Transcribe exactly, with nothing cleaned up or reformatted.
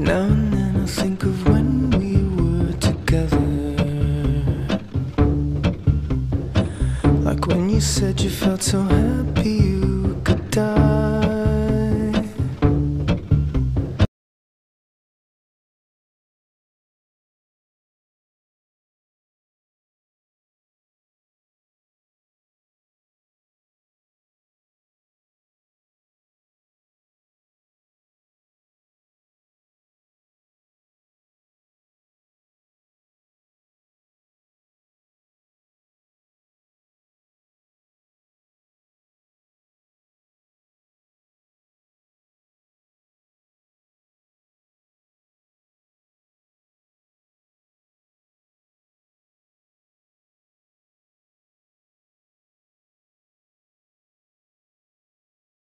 Now and then I think of when we were together, like when you said you felt so happy